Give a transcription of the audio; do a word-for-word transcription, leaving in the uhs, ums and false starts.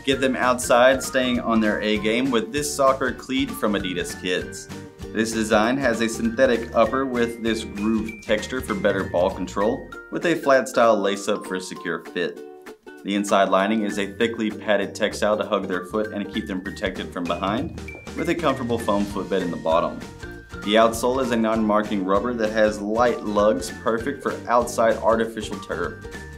Get them outside staying on their A game with this soccer cleat from Adidas Kids. This design has a synthetic upper with this grooved texture for better ball control, with a flat style lace-up for a secure fit. The inside lining is a thickly padded textile to hug their foot and keep them protected from behind, with a comfortable foam footbed in the bottom. The outsole is a non-marking rubber that has light lugs, perfect for outside artificial turf.